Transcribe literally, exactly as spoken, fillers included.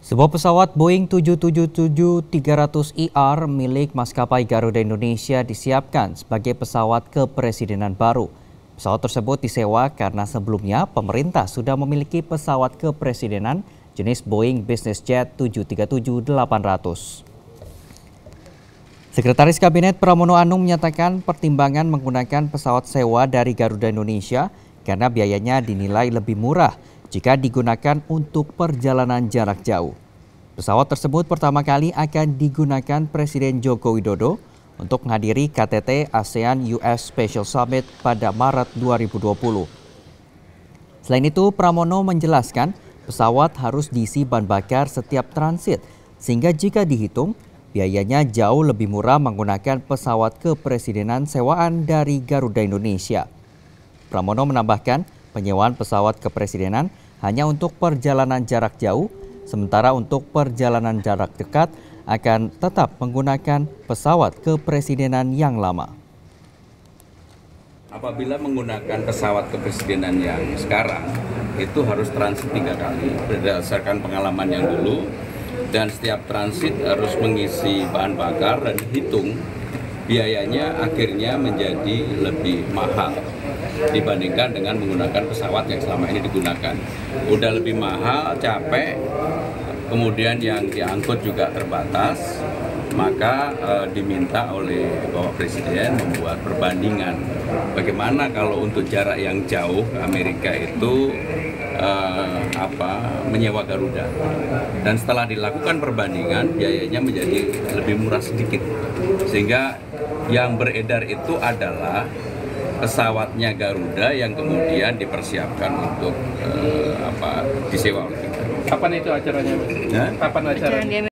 Sebuah pesawat Boeing tujuh tujuh tujuh tiga ratus E R milik maskapai Garuda Indonesia disiapkan sebagai pesawat kepresidenan baru. Pesawat tersebut disewa karena sebelumnya pemerintah sudah memiliki pesawat kepresidenan jenis Boeing Business Jet tujuh tiga tujuh delapan ratus. Sekretaris Kabinet Pramono Anung menyatakan pertimbangan menggunakan pesawat sewa dari Garuda Indonesia karena biayanya dinilai lebih murah jika digunakan untuk perjalanan jarak jauh. Pesawat tersebut pertama kali akan digunakan Presiden Joko Widodo untuk menghadiri K T T ASEAN U S Special Summit pada Maret dua ribu dua puluh. Selain itu, Pramono menjelaskan pesawat harus diisi bahan bakar setiap transit, sehingga jika dihitung, biayanya jauh lebih murah menggunakan pesawat kepresidenan sewaan dari Garuda Indonesia. Pramono menambahkan penyewaan pesawat kepresidenan hanya untuk perjalanan jarak jauh, sementara untuk perjalanan jarak dekat akan tetap menggunakan pesawat kepresidenan yang lama. Apabila menggunakan pesawat kepresidenan yang sekarang, itu harus transit tiga kali berdasarkan pengalaman yang dulu, dan setiap transit harus mengisi bahan bakar dan dihitung biayanya akhirnya menjadi lebih mahal dibandingkan dengan menggunakan pesawat yang selama ini digunakan. Udah lebih mahal, capek, kemudian yang diangkut juga terbatas, maka e, diminta oleh Bapak Presiden membuat perbandingan. Bagaimana kalau untuk jarak yang jauh ke Amerika itu e, apa menyewa Garuda. Dan setelah dilakukan perbandingan, biayanya menjadi lebih murah sedikit. Sehingga yang beredar itu adalah pesawatnya Garuda yang kemudian dipersiapkan untuk uh, apa disewa oleh kita. Kapan itu acaranya, Mas? Ya? Kapan acaranya?